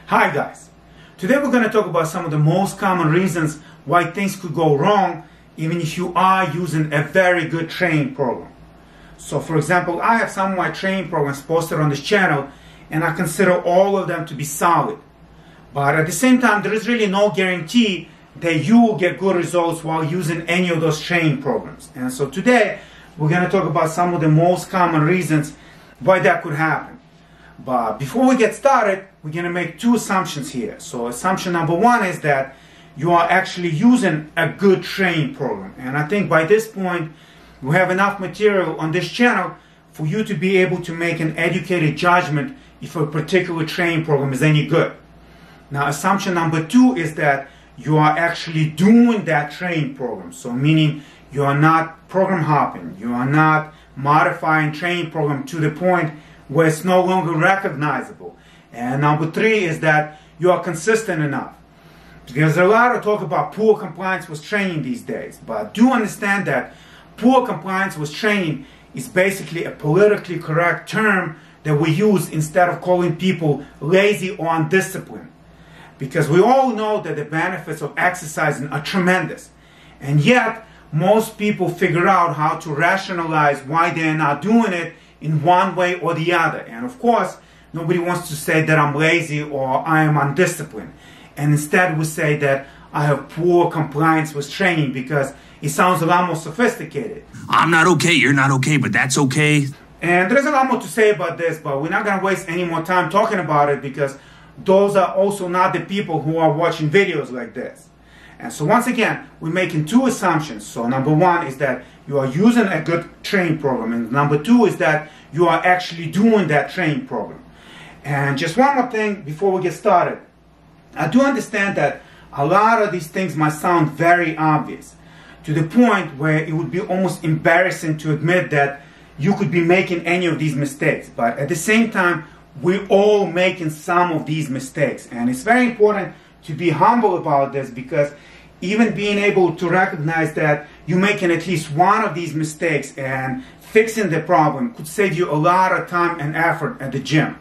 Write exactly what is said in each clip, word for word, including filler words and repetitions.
Hi guys, today we're going to talk about some of the most common reasons why things could go wrong even if you are using a very good training program. So for example, I have some of my training programs posted on this channel and I consider all of them to be solid. But at the same time, there is really no guarantee that you will get good results while using any of those training programs. And so today we're going to talk about some of the most common reasons why that could happen. But before we get started, we're going to make two assumptions here. So assumption number one is that you are actually using a good training program. And I think by this point, we have enough material on this channel for you to be able to make an educated judgment if a particular training program is any good. Now, assumption number two is that you are actually doing that training program. So meaning you are not program hopping. You are not modifying training program to the point where it's no longer recognizable. And number three is that you are consistent enough. There's a lot of talk about poor compliance with training these days, but do understand that poor compliance with training is basically a politically correct term that we use instead of calling people lazy or undisciplined. Because we all know that the benefits of exercising are tremendous. And yet, most people figure out how to rationalize why they're not doing it in one way or the other. And of course, nobody wants to say that I'm lazy or I am undisciplined. And instead we say that I have poor compliance with training because it sounds a lot more sophisticated. I'm not okay, you're not okay, but that's okay. And there's a lot more to say about this, but we're not going to waste any more time talking about it because those are also not the people who are watching videos like this. And so once again, we're making two assumptions. So number one is that you are using a good training program. And number two is that you are actually doing that training program. And just one more thing before we get started. I do understand that a lot of these things might sound very obvious, to the point where it would be almost embarrassing to admit that you could be making any of these mistakes. But at the same time, we're all making some of these mistakes. And it's very important to be humble about this, because even being able to recognize that you're making at least one of these mistakes and fixing the problem could save you a lot of time and effort at the gym.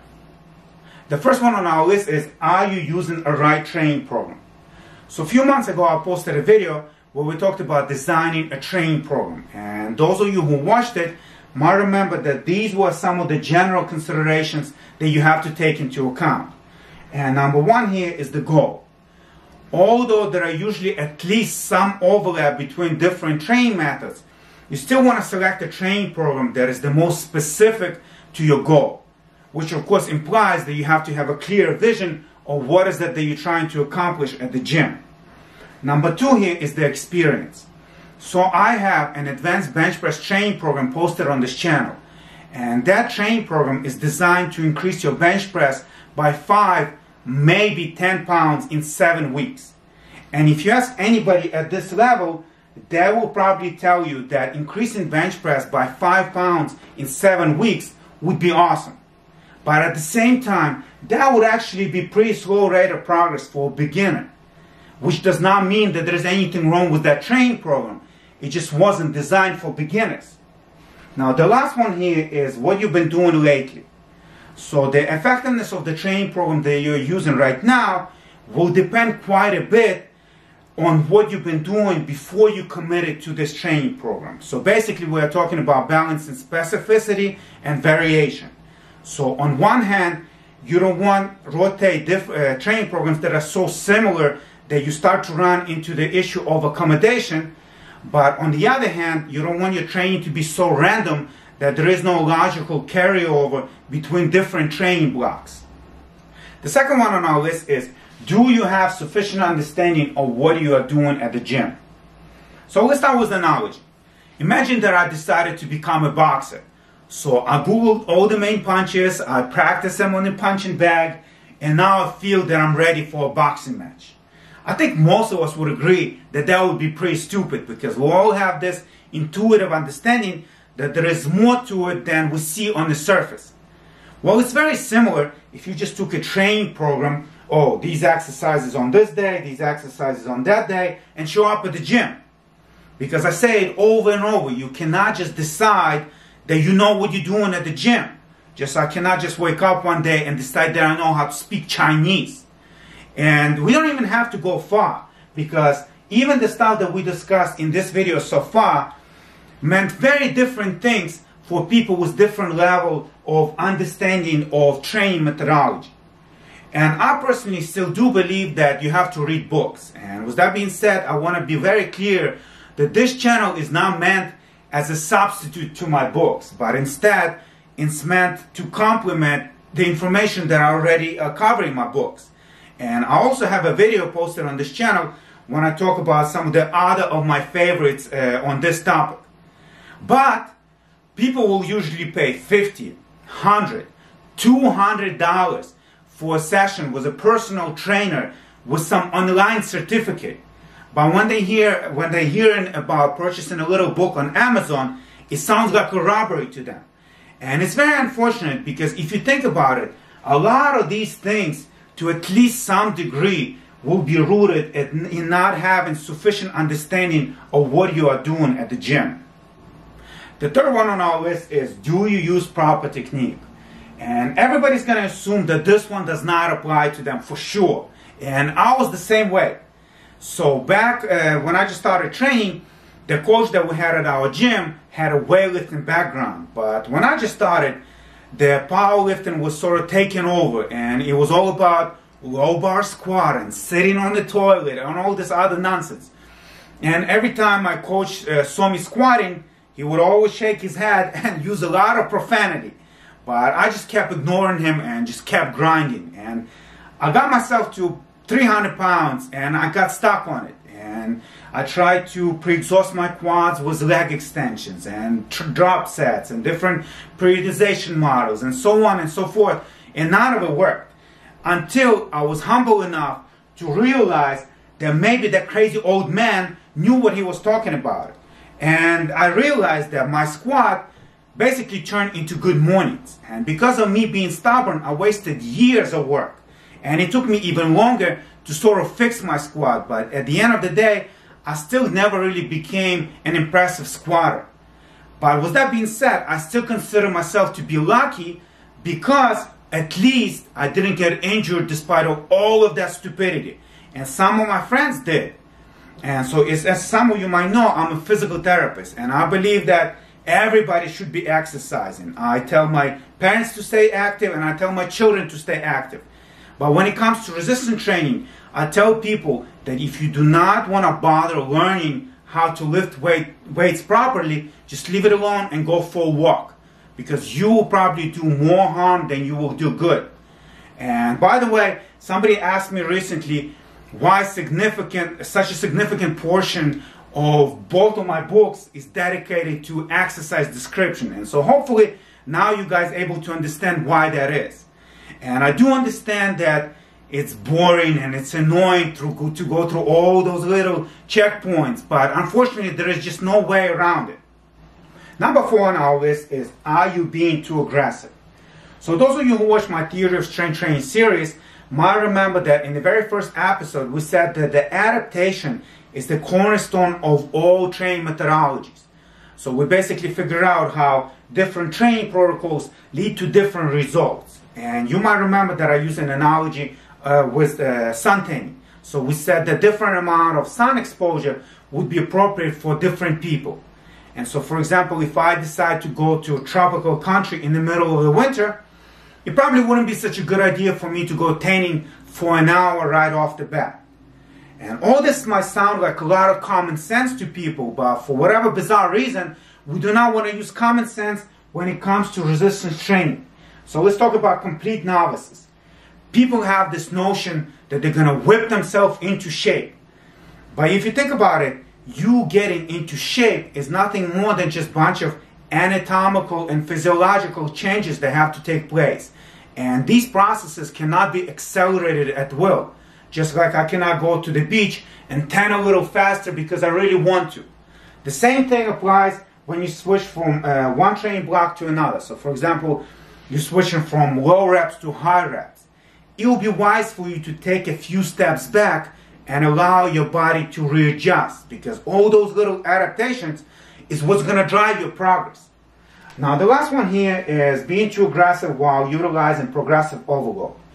The first one on our list is, are you using a right training program? So a few months ago, I posted a video where we talked about designing a training program. And those of you who watched it might remember that these were some of the general considerations that you have to take into account. And number one here is the goal. Although there are usually at least some overlap between different training methods, you still want to select a training program that is the most specific to your goal, which of course implies that you have to have a clear vision of what is it that you're trying to accomplish at the gym. Number two here is the experience. So I have an advanced bench press training program posted on this channel, and that training program is designed to increase your bench press by five, maybe ten pounds in seven weeks. And if you ask anybody at this level, they will probably tell you that increasing bench press by five pounds in seven weeks would be awesome. But at the same time, that would actually be pretty slow rate of progress for a beginner, which does not mean that there is anything wrong with that training program. It just wasn't designed for beginners. Now, the last one here is what you've been doing lately. So the effectiveness of the training program that you're using right now will depend quite a bit on what you've been doing before you committed to this training program. So basically, we're talking about balancing specificity and variation. So on one hand, you don't want to rotate diff uh, training programs that are so similar that you start to run into the issue of accommodation. But on the other hand, you don't want your training to be so random that there is no logical carryover between different training blocks. The second one on our list is, do you have sufficient understanding of what you are doing at the gym? So let's start with the analogy. Imagine that I decided to become a boxer. So I Googled all the main punches, I practiced them on the punching bag, and now I feel that I'm ready for a boxing match. I think most of us would agree that that would be pretty stupid, because we all have this intuitive understanding that there is more to it than we see on the surface. Well, it's very similar if you just took a training program, oh, these exercises on this day, these exercises on that day, and show up at the gym. Because I say it over and over, you cannot just decide that you know what you're doing at the gym. Just I cannot just wake up one day and decide that I know how to speak Chinese. And we don't even have to go far, because even the stuff that we discussed in this video so far meant very different things for people with different level of understanding of training methodology. And I personally still do believe that you have to read books. And with that being said, I want to be very clear that this channel is not meant as a substitute to my books, but instead it's meant to complement the information that I already uh, cover in my books. And I also have a video posted on this channel when I talk about some of the other of my favorites uh, on this topic. But people will usually pay fifty, one hundred, two hundred dollars for a session with a personal trainer with some online certificate. But when they hear when they hearing about purchasing a little book on Amazon, it sounds like a robbery to them. And it's very unfortunate, because if you think about it, a lot of these things, to at least some degree, will be rooted in not having sufficient understanding of what you are doing at the gym. The third one on our list is, do you use proper technique? And everybody's going to assume that this one does not apply to them for sure. And I was the same way. So back uh, when I just started training, the coach that we had at our gym had a weightlifting background. But when I just started, the powerlifting was sort of taking over. And it was all about low bar squatting, sitting on the toilet, and all this other nonsense. And every time my coach uh, saw me squatting, he would always shake his head and use a lot of profanity. But I just kept ignoring him and just kept grinding. And I got myself to three hundred pounds, and I got stuck on it. And I tried to pre-exhaust my quads with leg extensions and drop sets and different periodization models and so on and so forth. And none of it worked, until I was humble enough to realize that maybe that crazy old man knew what he was talking about. And I realized that my squat basically turned into good mornings. And because of me being stubborn, I wasted years of work. And it took me even longer to sort of fix my squat. But at the end of the day, I still never really became an impressive squatter. But with that being said, I still consider myself to be lucky, because at least I didn't get injured despite of all of that stupidity. And some of my friends did. And so, it's, as some of you might know, I'm a physical therapist. And I believe that everybody should be exercising. I tell my parents to stay active, and I tell my children to stay active. But when it comes to resistance training, I tell people that if you do not want to bother learning how to lift weight, weights properly, just leave it alone and go for a walk. Because you will probably do more harm than you will do good. And by the way, somebody asked me recently why significant, such a significant portion of both of my books is dedicated to exercise description. And so hopefully now you guys are able to understand why that is. And I do understand that it's boring and it's annoying to, to go through all those little checkpoints, but unfortunately there is just no way around it. Number four on our list is, are you being too aggressive? So those of you who watch my Theory of Strength Training series might remember that in the very first episode we said that the adaptation is the cornerstone of all training methodologies. So we basically figure out how different training protocols lead to different results. And you might remember that I used an analogy uh, with uh, sun tanning. So we said the different amount of sun exposure would be appropriate for different people. And so, for example, if I decide to go to a tropical country in the middle of the winter, it probably wouldn't be such a good idea for me to go tanning for an hour right off the bat. And all this might sound like a lot of common sense to people, but for whatever bizarre reason, we do not want to use common sense when it comes to resistance training. So let's talk about complete novices. People have this notion that they're going to whip themselves into shape. But if you think about it, you getting into shape is nothing more than just a bunch of anatomical and physiological changes that have to take place. And these processes cannot be accelerated at will. Just like I cannot go to the beach and tan a little faster because I really want to. The same thing applies when you switch from uh, one training block to another. So for example, you're switching from low reps to high reps. It will be wise for you to take a few steps back and allow your body to readjust, because all those little adaptations is what's going to drive your progress. Now the last one here is being too aggressive while utilizing progressive overload.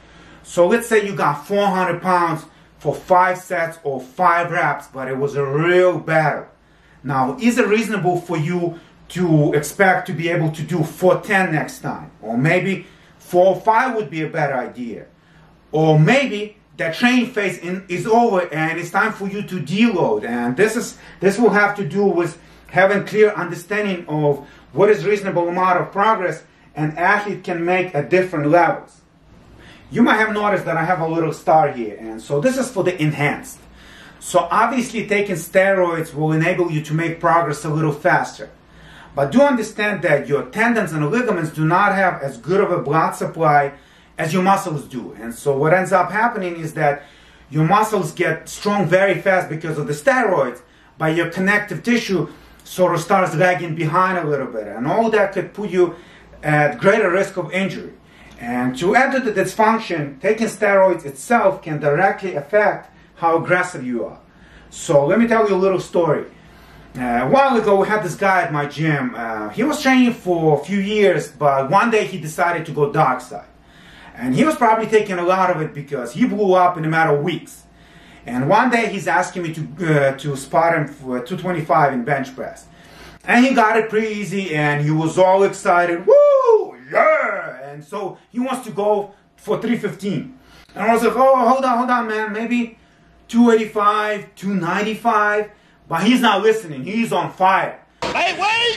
So let's say you got four hundred pounds for five sets or five reps, but it was a real battle. Now, is it reasonable for you to expect to be able to do four ten next time? Or maybe four oh five would be a better idea. Or maybe that training phase in, is over and it's time for you to deload. And this is this will have to do with having clear understanding of what is reasonable amount of progress an athlete can make at different levels. You might have noticed that I have a little star here, and so this is for the enhanced. So obviously taking steroids will enable you to make progress a little faster. But do understand that your tendons and ligaments do not have as good of a blood supply as your muscles do. And so what ends up happening is that your muscles get strong very fast because of the steroids, but your connective tissue sort of starts lagging behind a little bit. And all that could put you at greater risk of injury. And to add to the dysfunction, taking steroids itself can directly affect how aggressive you are. So let me tell you a little story. Uh, a while ago, we had this guy at my gym. Uh, he was training for a few years, but one day he decided to go dark side. And he was probably taking a lot of it because he blew up in a matter of weeks. And one day he's asking me to, uh, to spot him for two twenty-five in bench press. And he got it pretty easy, and he was all excited. Woo! Yeah! And so he wants to go for three fifteen. And I was like, oh, hold on, hold on, man. Maybe two eighty-five, two ninety-five. But he's not listening. He's on fire. Hey, wait!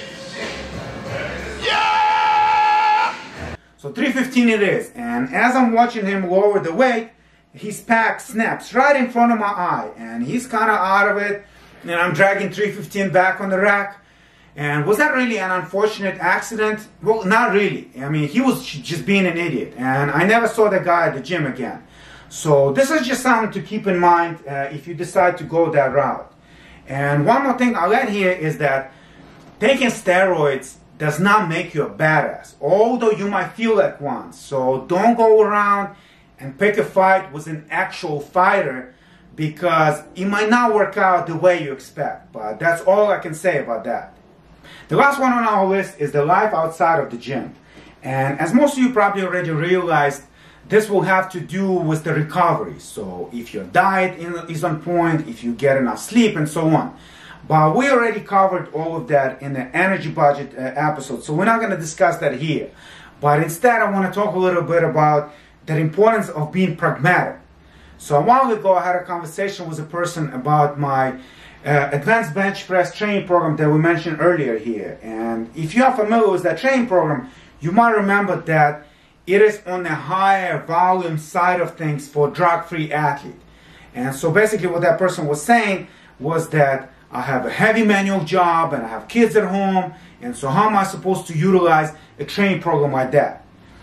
Yeah! So three fifteen it is. And as I'm watching him lower the weight, his pack snaps right in front of my eye. And he's kind of out of it. And I'm dragging three fifteen back on the rack. And was that really an unfortunate accident? Well, not really. I mean, he was just being an idiot. And I never saw the guy at the gym again. So this is just something to keep in mind uh, if you decide to go that route. And one more thing I'll add here is that taking steroids does not make you a badass, although you might feel like one. So don't go around and pick a fight with an actual fighter because it might not work out the way you expect. But that's all I can say about that. The last one on our list is the life outside of the gym. And as most of you probably already realized, this will have to do with the recovery. So if your diet is on point, if you get enough sleep, and so on. But we already covered all of that in the energy budget uh, episode, so we're not going to discuss that here. But instead, I want to talk a little bit about the importance of being pragmatic. So a while ago, I had a conversation with a person about my uh, advanced bench press training program that we mentioned earlier here. And if you are familiar with that training program, you might remember that it is on the higher volume side of things for drug-free athlete. And so basically what that person was saying was that I have a heavy manual job and I have kids at home, and so how am I supposed to utilize a training program like that?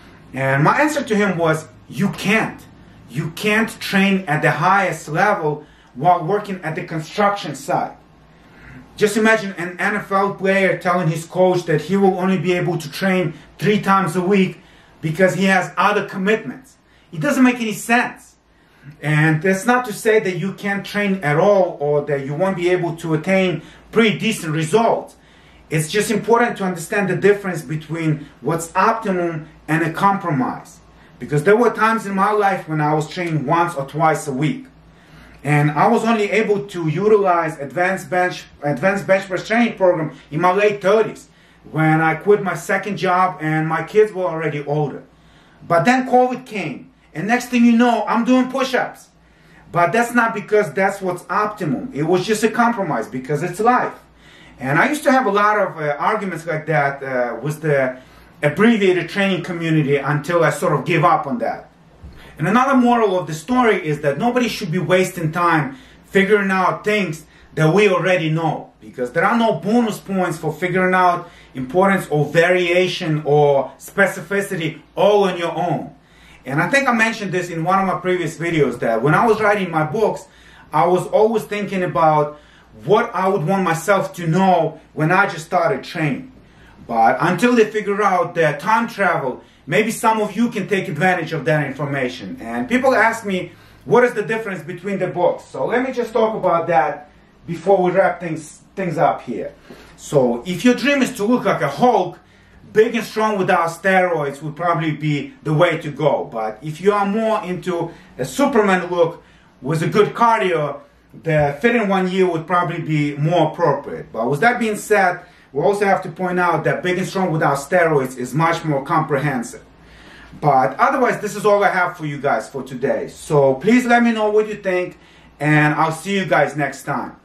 And my answer to him was, you can't. You can't train at the highest level while working at the construction site. Just imagine an N F L player telling his coach that he will only be able to train three times a week because he has other commitments. It doesn't make any sense. And that's not to say that you can't train at all or that you won't be able to attain pretty decent results. It's just important to understand the difference between what's optimum and a compromise. Because there were times in my life when I was training once or twice a week. And I was only able to utilize advanced bench, advanced bench press training program in my late thirties. When I quit my second job and my kids were already older. But then COVID came, and next thing you know, I'm doing push-ups. But that's not because that's what's optimum. It was just a compromise because it's life. And I used to have a lot of uh, arguments like that uh, with the abbreviated training community until I sort of gave up on that. And another moral of the story is that nobody should be wasting time figuring out things that we already know. Because there are no bonus points for figuring out importance or variation or specificity all on your own. And I think I mentioned this in one of my previous videos that when I was writing my books, I was always thinking about what I would want myself to know when I just started training. But until they figure out that time travel, maybe some of you can take advantage of that information. And people ask me, what is the difference between the books? So let me just talk about that before we wrap things, things up here. So if your dream is to look like a Hulk, big and strong without steroids would probably be the way to go. But if you are more into a Superman look with a good cardio, the fit in one year would probably be more appropriate. But with that being said, we also have to point out that big and strong without steroids is much more comprehensive. But otherwise, this is all I have for you guys for today. So please let me know what you think, and I'll see you guys next time.